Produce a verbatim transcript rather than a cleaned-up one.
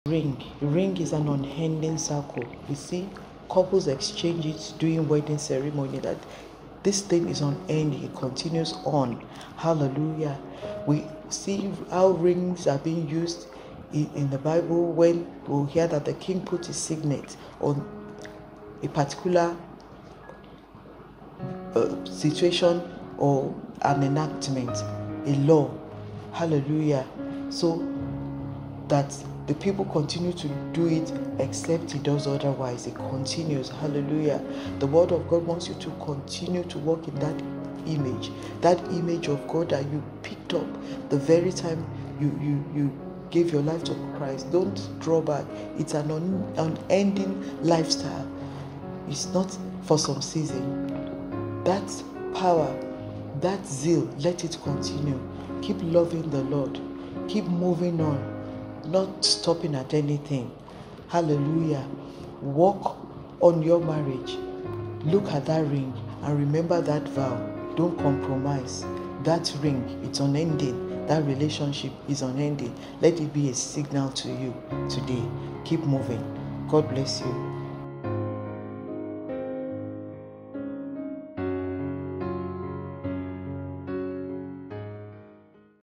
Ring. Ring is an unending circle. You see, couples exchange it during wedding ceremony, that this thing is unending, it continues on. Hallelujah. We see how rings are being used in, in the Bible when we hear that the king put his signet on a particular uh, situation or an enactment, a law. Hallelujah. So that the people continue to do it except he does otherwise. It continues. Hallelujah. The word of God wants you to continue to walk in that image, that image of God that you picked up the very time you you you gave your life to Christ. Don't draw back. It's an un, unending lifestyle. It's not for some season. That power, that zeal, let it continue. Keep loving the Lord. Keep moving on. Not stopping at anything. Hallelujah. Walk on your marriage. Look at that ring and remember that vow. Don't compromise. That ring, it's unending. That relationship is unending. Let it be a signal to you today. Keep moving. God bless you.